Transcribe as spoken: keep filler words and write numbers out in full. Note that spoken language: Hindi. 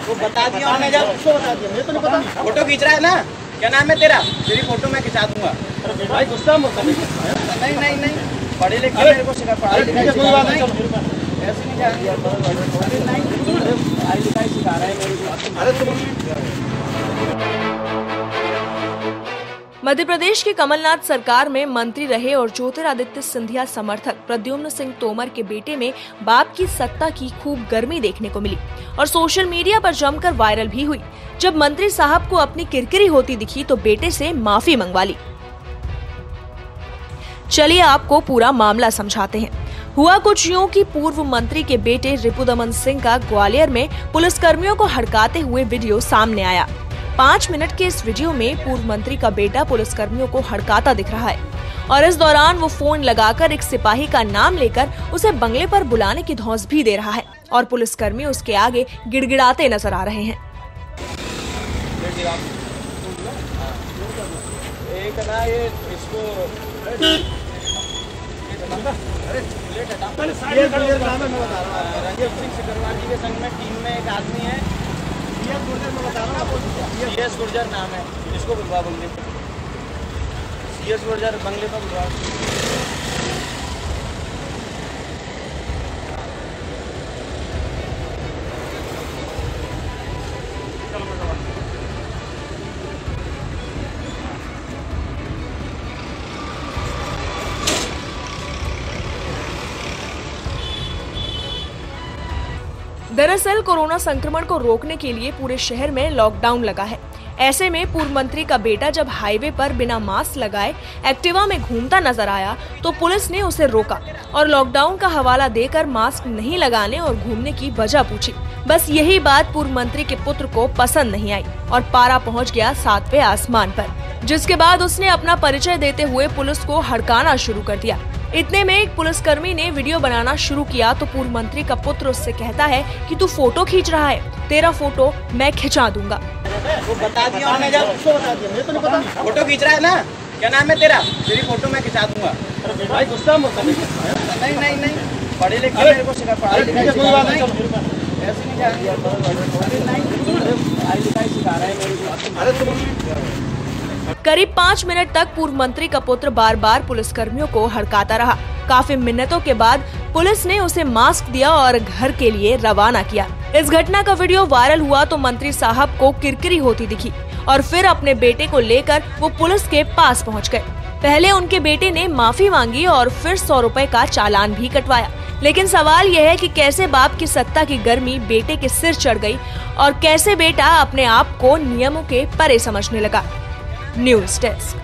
वो बता दिया हमने, जब उसको बता दिया, मुझे तो नहीं पता। फोटो खींच रहा है ना, क्या नाम है तेरा? तेरी फोटो मैं खिंचा दूंगा। भाई गुस्सा मत कर। नहीं नहीं नहीं, पढ़े लिखे मेरे को सिखा, पढ़ाई लिखाई कोई बात नहीं, ऐसे नहीं जाएंगे। पढ़ाई लिखाई सिखा रहा है मेरे को। अरे तुम मध्य प्रदेश की कमलनाथ सरकार में मंत्री रहे और ज्योतिरादित्य सिंधिया समर्थक प्रद्युम्न सिंह तोमर के बेटे में बाप की सत्ता की खूब गर्मी देखने को मिली और सोशल मीडिया पर जमकर वायरल भी हुई। जब मंत्री साहब को अपनी किरकिरी होती दिखी तो बेटे से माफी मंगवा ली। चलिए आपको पूरा मामला समझाते हैं। हुआ कुछ यूं कि पूर्व मंत्री के बेटे रिपुदमन सिंह का ग्वालियर में पुलिसकर्मियों को हड़काते हुए वीडियो सामने आया। पाँच मिनट के इस वीडियो में पूर्व मंत्री का बेटा पुलिसकर्मियों को हड़काता दिख रहा है और इस दौरान वो फोन लगाकर एक सिपाही का नाम लेकर उसे बंगले पर बुलाने की धौंस भी दे रहा है और पुलिसकर्मी उसके आगे गिड़गिड़ाते नजर आ रहे हैं। एक ना ये इसको रंजीत सिंह सिकरवार जी के संग में टीम में एक आदमी है, सी एस गुर्जर नाम है, इसको बुलवा बंगले पर, सी एस गुर्जर बंगले पर बुलवा। दरअसल कोरोना संक्रमण को रोकने के लिए पूरे शहर में लॉकडाउन लगा है। ऐसे में पूर्व मंत्री का बेटा जब हाईवे पर बिना मास्क लगाए एक्टिवा में घूमता नजर आया तो पुलिस ने उसे रोका और लॉकडाउन का हवाला देकर मास्क नहीं लगाने और घूमने की वजह पूछी। बस यही बात पूर्व मंत्री के पुत्र को पसंद नहीं आई और पारा पहुंच गया सातवें आसमान पर, जिसके बाद उसने अपना परिचय देते हुए पुलिस को हड़काना शुरू कर दिया। इतने में एक पुलिसकर्मी ने वीडियो बनाना शुरू किया तो पूर्व मंत्री का पुत्र उससे कहता है कि तू फोटो खींच रहा है, तेरा फोटो मैं खिंचा दूंगा। वो बता दिया हमने, जब उसको बता दिया, मुझे तो नहीं पता। फोटो खींच रहा है ना, क्या नाम है तेरा? तेरी फोटो मैं खिंचा दूंगा। भाई गुस्सा मत कर। नहीं नहीं नहीं, पढ़े लिखे मेरे को सिखा, पढ़ाई लिखाई कोई बात नहीं, ऐसे नहीं जाएंगे। पढ़ाई लिखाई सिखा रहा है मेरे को। अरे तुम करीब पाँच मिनट तक पूर्व मंत्री का पुत्र बार बार पुलिसकर्मियों को हड़काता रहा। काफी मिन्नतों के बाद पुलिस ने उसे मास्क दिया और घर के लिए रवाना किया। इस घटना का वीडियो वायरल हुआ तो मंत्री साहब को किरकिरी होती दिखी और फिर अपने बेटे को लेकर वो पुलिस के पास पहुंच गए। पहले उनके बेटे ने माफी मांगी और फिर सौ रुपए का चालान भी कटवाया। लेकिन सवाल यह है कि कैसे बाप की सत्ता की गर्मी बेटे के सिर चढ़ गई और कैसे बेटा अपने आप को नियमों के परे समझने लगा। News desk.